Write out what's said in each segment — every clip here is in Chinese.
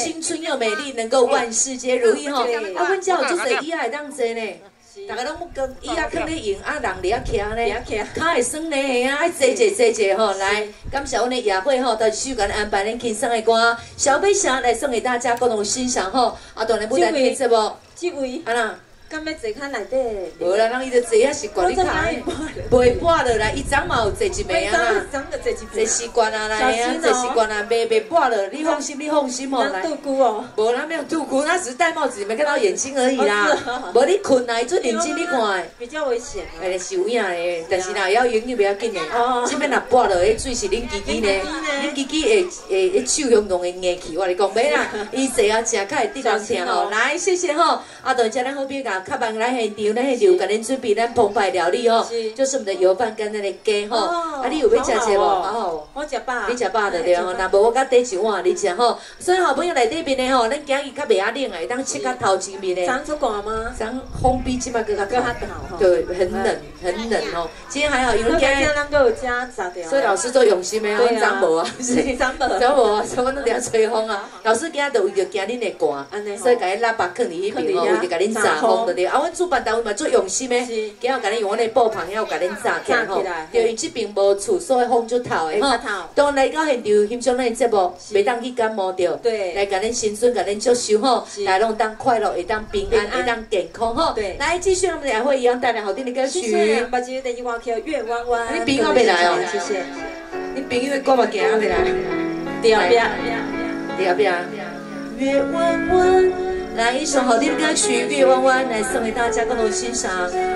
青春又美丽，能够万事皆如意吼。啊，阮家有做侪椅仔会当坐呢。 大家拢要跟椅仔放咧用，啊人伫遐徛咧，骹会酸咧啊，爱坐坐吼。来，感谢阮的夜会吼，到时间安排恁轻松的歌，小飞侠来送给大家共同欣赏吼。啊，当然不但听节目， 这位啊啦。 敢要坐较内底？ 无啦，人伊就坐啊习惯，你看，袂跋落来，伊昨嘛有坐一暝啊啦，坐习惯啊来啊，坐习惯啊，袂跋落，你放心，你放心哦，来。 杜姑哦， 无啦，没有杜姑，那只是戴帽子，你没看到眼睛而已啦。无你困啊，伊做眼睛你看。 比较危险。 哎，是有影的，但是啦，要永远不要紧的。这边若跋落，迄水是恁自己呢，恁自己会手用用会硬去，我跟你讲，袂啦，伊坐啊食，较会得人听哦。来，谢谢吼，啊，等下咱好朋友。 较慢来现场，咱现场给恁准备咱澎湃料理哦，就是我们的油饭跟那个鸡吼。啊，你有要食这无？哦， 我食饱。 你食饱就对吼，那无我甲底一碗你食吼。所以好朋友内底面的吼，咱今日较袂遐冷诶，当切较头前面的。 长出寒吗？ 长风比即摆更较好。 对，很冷，很冷哦。今天还好，因为今日咱都有加杂掉。 所以老师做用心的，阮长无啊， 长无， 长无啊，所以阮都伫遐吹风啊。老师今仔就为着惊恁的寒，所以甲伊喇叭放伫迄边吼，为着甲恁炸风。 对，啊，阮主办单位嘛做用心的，今仔甲恁用阮的布棚，遐有甲恁炸起来吼。对，因这边无厝，所以风就透的吼。当来到现场欣赏咱的节目，袂当去感冒着。对，来甲恁新春，甲恁祝寿吼，来拢当快乐，会当平安，会当健康吼。对，来继续我们的会一样带来好听的歌曲。 谢谢，把今天的一花桥月弯弯。 你朋友未来哦？ 谢谢。 你朋友的歌目行未来？ 第二遍。 第二遍。月弯弯。 来一首好听的歌曲《月弯弯》，来送给大家共同欣赏。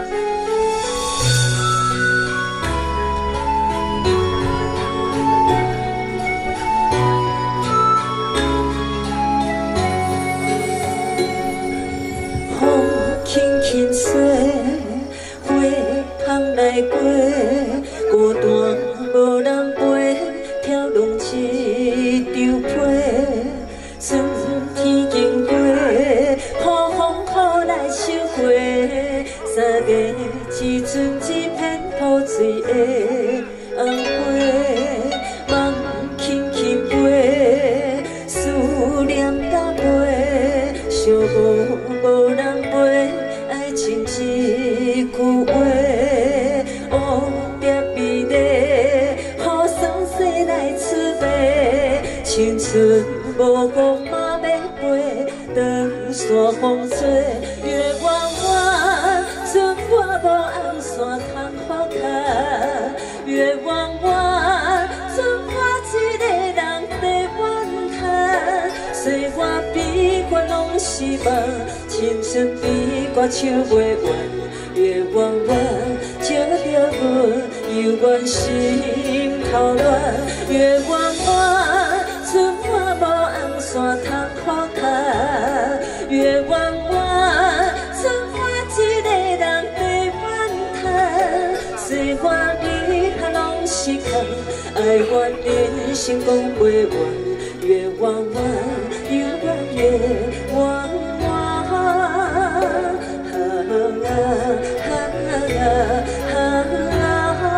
风轻轻吹，花香来过，孤单无人陪，飘浪一张被。 春天经过，雨风雨来收过，三月只剩一片雨水的红花，梦轻轻飞，思念搭配，想无人陪，爱情一句话，乌蝶美丽，雨伞洗来慈悲，青春。 无讲马要飞，长山风吹，月弯弯，剩我无红线通放下。月弯弯，剩我一个人在怨叹。岁月悲欢拢是梦，青春悲歌唱袂完。月弯弯，照着阮，犹原心头乱。月弯弯，剩我无。 线通放下，月弯弯，剩我一个人在怨叹。岁月遗憾拢是空，爱怨人生讲袂完。月弯弯，犹原月弯弯。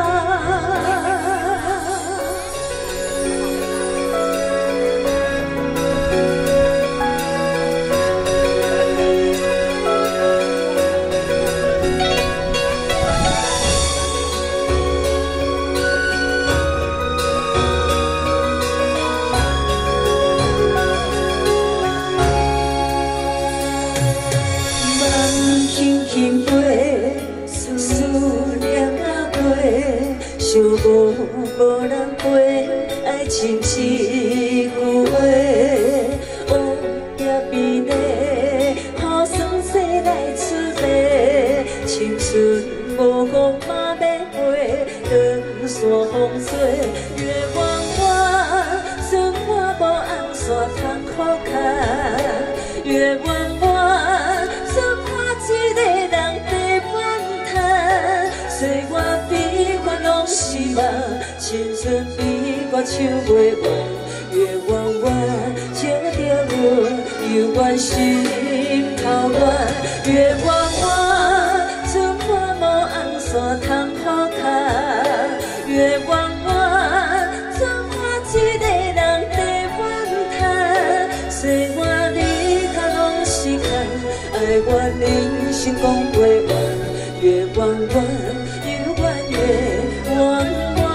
想无人陪，爱情一句话，乌蝶美丽，雨伞洗来慈悲，青春无讲马要飞，长山风吹，月弯弯，剩我无红线通放下，月弯弯，剩我一个人在怨叹，岁月悲欢拢是梦，青春悲歌唱袂完，月弯弯，照着阮，犹原心头乱，月弯弯，剩我无红线通放下，月弯弯，剩我一个人在怨叹，岁月爱怨人生讲不完，越怨怨又怨越怨怨。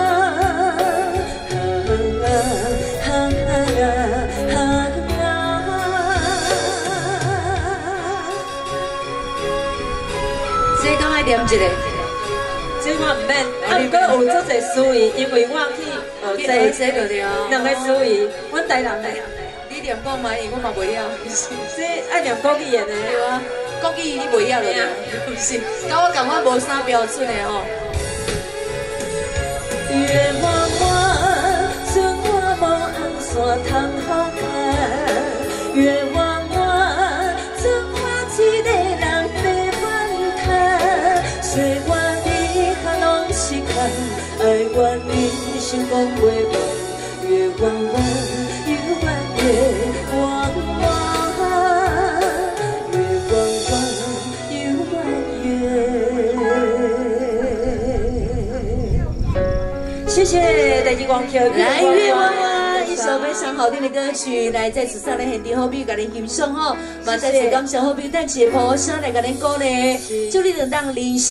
这刚爱念一个， 这我唔免，不过有足侪词语，因为我去学这就对啊。 两个词语，阮台人嘞。 你念讲嘛，因为我嘛袂晓。 这爱念国语言的。 对啊，国语你袂晓了呀？不是，甲我讲我无啥标准的哦。 月弯弯，春花无红线通好看，月弯弯，春花一个人白满滩，岁月你较拢是看，爱怨人生讲袂完，越怨怨又怨越怨怨，谢谢台积光 Q。 来，月弯弯，一首非常好听的歌曲，来在此上来现场好朋友甲您欣赏吼，嘛再次感谢好朋友等一下播声来甲您鼓励，祝你能当人。